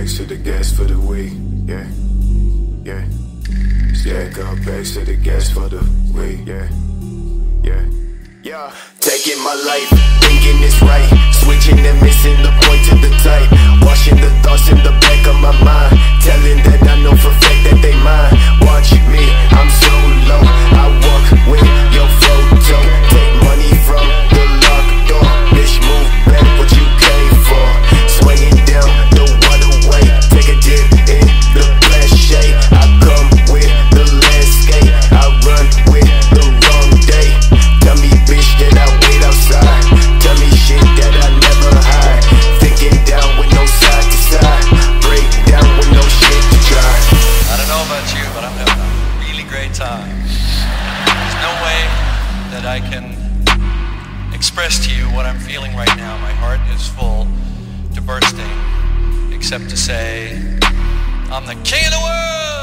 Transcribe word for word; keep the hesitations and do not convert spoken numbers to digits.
bags to the gas for the weed, yeah, yeah. Stack up bags to the gas for the weed, yeah, yeah, yeah. Taking my life, thinking it's right, switching and missing the point to the type, washing the thoughts in the back of my mind, telling that I know for a fact that they mine. Watch me, I'm so low, I walk with your photo, take money from the locked door, bitch move back what you came for, swinging down the waterway, take a dip in the flash shade, I come with the landscape, I run with the wrong day, tell me bitch that I wait outside, tell me shit that I never hide, thinking down with no side to side, break down with no shit to try. I don't know about you, but I'm having a really great time. There's no way that I can express to you what I'm feeling right now. My heart is full to bursting, except to say, I'm the king of the world!